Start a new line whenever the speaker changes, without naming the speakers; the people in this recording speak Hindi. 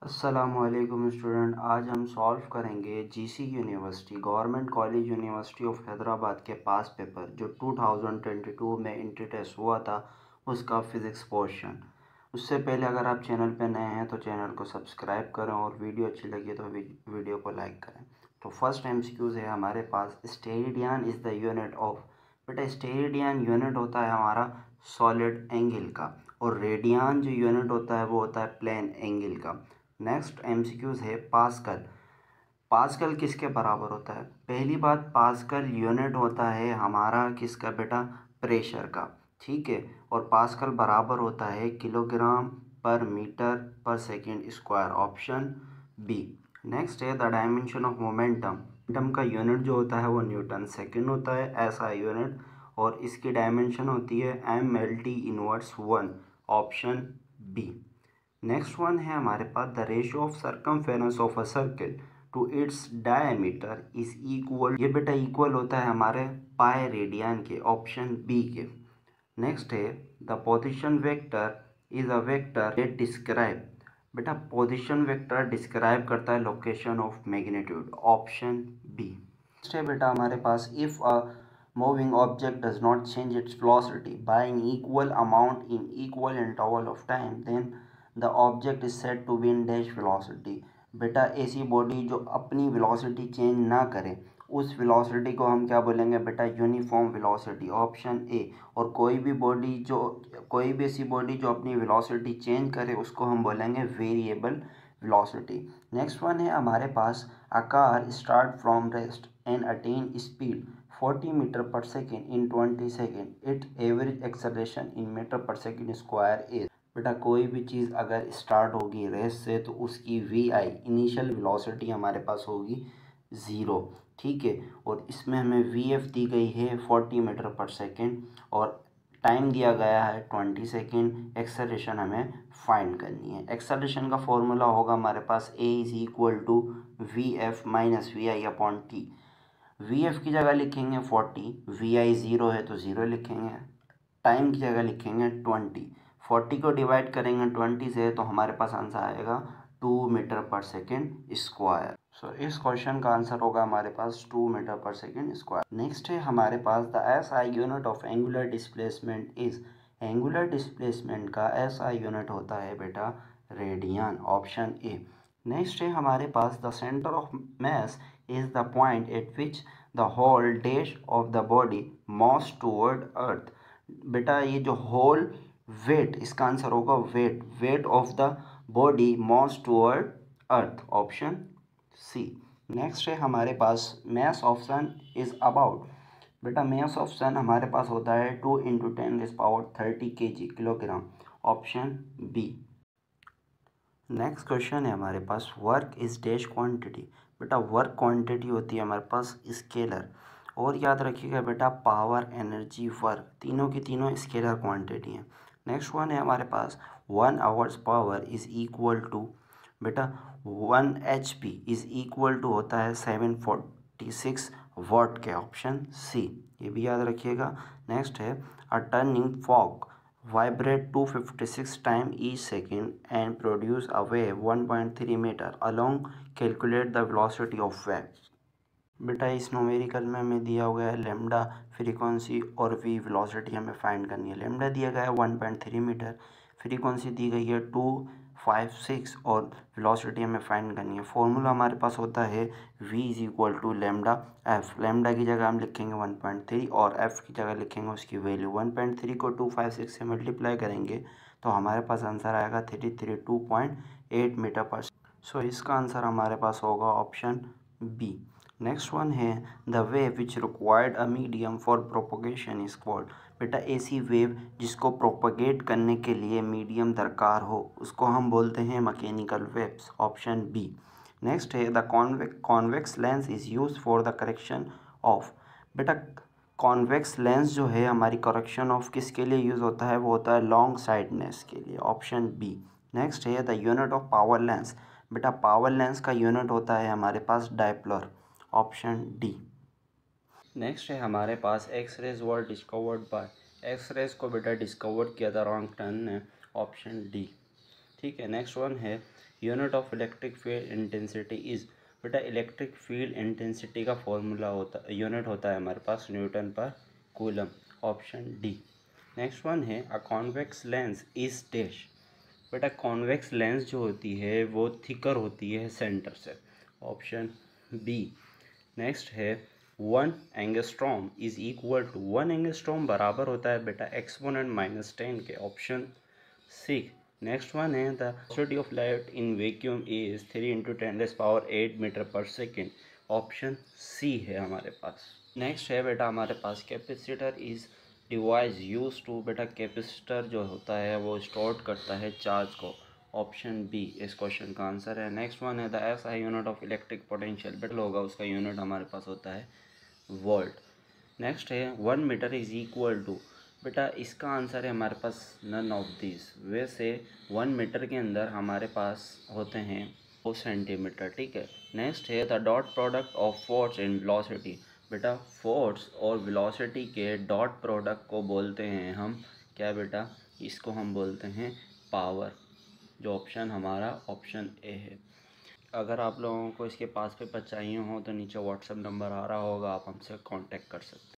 अस्सलामुअलैकुम स्टूडेंट। आज हम सॉल्व करेंगे GC university government college university of Hyderabad के पास पेपर जो 2022 में इंट्री टेस्ट हुआ था, उसका फ़िज़िक्स पोर्शन। उससे पहले अगर आप चैनल पर नए हैं तो चैनल को सब्सक्राइब करें और वीडियो अच्छी लगी तो वीडियो को लाइक करें। तो फर्स्ट एमसीक्यूज़ है हमारे पास, steradian is the unit of. बेटा स्टेरेडियन यूनिट होता है हमारा सॉलिड एंगल का, और रेडियन जो यूनिट होता है वो होता है प्लेन एंगल का। नेक्स्ट एमसीक्यूज़ है पास्कल। पास्कल किसके बराबर होता है? पहली बात, पास्कल यूनिट होता है हमारा किसका बेटा? प्रेशर का। ठीक है, और पास्कल बराबर होता है किलोग्राम पर मीटर पर second square, option B. Next है the dimension of momentum. Momentum का यूनिट जो होता है वो न्यूटन सेकंड होता है, ऐसा यूनिट, और इसकी डायमेंशन होती है mlt inverse 1, option B. Next one है हमारे पास, the ratio of circumference of a circle to its diameter is equal. ये बेटा इक्वल होता है हमारे पाई रेडियन के, ऑप्शन बी के। नेक्स्ट है the position vector is a vector that describe. बेटा पोजीशन वेक्टर डिस्क्राइब करता है location of magnitude, option B. Next है बेटा हमारे पास, if a moving object does not change its velocity by an equal amount in equal interval of time, then the object is said to be in dash velocity। बेटा ऐसी बॉडी जो अपनी वेलोसिटी चेंज ना करे, उस वेलोसिटी को हम क्या बोलेंगे बेटा? Uniform velocity, option A. और कोई भी ऐसी बॉडी जो अपनी वेलोसिटी चेंज करे उसको हम बोलेंगे वेरिएबल वेलोसिटी। नेक्स्ट वन है हमारे पास, a car start from rest and attain speed 40 meter पर second in 20 second, it average acceleration in meter पर सेकेंड स्क्वायर इज। बेटा कोई भी चीज़ अगर स्टार्ट होगी रेस से तो उसकी वी आई इनिशियल वेलोसिटी हमारे पास होगी 0। ठीक है, और इसमें हमें वी एफ दी गई है 40 मीटर पर सेकेंड, और टाइम दिया गया है 20 सेकेंड। एक्सेलरेशन हमें फाइंड करनी है। एक्सेलरेशन का फॉर्मूला होगा हमारे पास a is equal to v f minus v i upon t. V f की जगह लिखेंगे 40, वी आई 0 है तो 0 लिखेंगे, टाइम की जगह लिखेंगे 20। 40 को डिवाइड करेंगे 20 से तो हमारे पास आंसर आएगा 2 मीटर पर सेकेंड स्क्वायर। सो इस क्वेश्चन का आंसर होगा हमारे पास 2 मीटर पर सेकेंड स्क्वायर। नेक्स्ट है हमारे पास, the S I unit of angular displacement is. Angular displacement का एस आई यूनिट होता है बेटा रेडियन, ऑप्शन ए। नेक्स्ट है हमारे पास, the centre of mass is the point at which the whole dash of the body moves toward earth. बेटा ये जो होल वेट, इसका आंसर होगा weight of the body moves toward earth, option C. Next है हमारे पास, mass of sun is about. बेटा मास ऑफ सन हमारे पास होता है 2 × 10⁻30 kg, kilogram, option B. Next question है हमारे पास, वर्क इज डैश क्वांटिटी। बेटा वर्क क्वांटिटी होती है हमारे पास स्केलर, और याद रखिएगा बेटा पावर, एनर्जी, वर्क तीनों की तीनों स्केलर क्वांटिटी हैं। नेक्स्ट वन है हमारे पास, 1 horse power is equal to. बेटा 1 HP इज इक्वल टू होता है 746 वाट के, ऑप्शन सी। ये भी याद रखिएगा। नेक्स्ट है, a turning fork vibrate 256 times each second and produce a wave 1.3 meter along, calculate the velocity of wave। बेटा इस न्यूमेरिकल में हमें दिया हुआ है लेमडा फ्रीक्वेंसी और वी वेलोसिटी हमें फाइंड करनी है। लेमडा दिया गया है 1.3 मीटर, फ्रीक्वेंसी दी गई है 256 और वेलोसिटी हमें फाइंड करनी है। फॉर्मूला हमारे पास होता है v is equal to lambda f. Lambda की जगह हम लिखेंगे 1.3 और एफ की जगह लिखेंगे उसकी वैल्यू। 1.3 को 256 से मल्टीप्लाई करेंगे तो हमारे पास आंसर आएगा 332.8 मीटर पर। सो इसका आंसर हमारे पास होगा ऑप्शन बी। नेक्स्ट वन है, the wave which required a medium for propagation is called. बेटा ऐसी वेव जिसको प्रोपोगेट करने के लिए मीडियम दरकार हो उसको हम बोलते हैं mechanical waves, option B. Next है, the convex lens is use for the correction of. बेटा कॉन्वेक्स लेंस जो है हमारी करेक्शन ऑफ किसके लिए यूज़ होता है? वो होता है लॉन्ग साइडनेस के लिए, ऑप्शन बी। नेक्स्ट है, the unit of power lens. बेटा पावर लेंस का यूनिट होता है हमारे पास डायप्लर, ऑप्शन डी। नेक्स्ट है हमारे पास, X rays were discovered by. X rays को बेटा डिस्कवर किया था रॉन्ग टर्न ने, ऑप्शन डी। ठीक है, नेक्स्ट वन है, unit of electric field intensity is, बेटा इलेक्ट्रिक फील्ड इंटेंसिटी का फॉर्मूला होता यूनिट होता है हमारे पास न्यूटन पर coulomb, option D. Next one है a convex lens is dash, बेटा कॉन्वेक्स लेंस जो होती है वो थिकर होती है सेंटर से, ऑप्शन बी। नेक्स्ट है 1 angstrom is equal to, 1 angstrom बराबर होता है बेटा एक्सपोनेंट -10 के, ऑप्शन सी। नेक्स्ट वन है the velocity of light in vacuum is 3 × 10⁸ meter पर सेकेंड, ऑप्शन सी है हमारे पास। नेक्स्ट है बेटा हमारे पास capacitor is device use to, बेटा कैपेसिटर जो होता है वो स्टोर करता है चार्ज को, ऑप्शन बी इस क्वेश्चन का आंसर है। नेक्स्ट वन है the SI unit of electric potential, बेटा होगा उसका यूनिट हमारे पास होता है वोल्ट। नेक्स्ट है 1 मीटर इज इक्वल टू, बेटा इसका आंसर है हमारे पास नन ऑफ दिस। वैसे 1 मीटर के अंदर हमारे पास होते हैं 2 सेंटीमीटर, ठीक है। नेक्स्ट है the dot product of force and velocity, बेटा फोर्स और वेलोसिटी के डॉट प्रोडक्ट को बोलते हैं हम क्या बेटा, इसको हम बोलते हैं पावर, जो ऑप्शन हमारा ऑप्शन ए है। अगर आप लोगों को इसके पास पेपर चाहिए हो तो नीचे व्हाट्सएप नंबर आ रहा होगा, आप हमसे कांटेक्ट कर सकते हैं।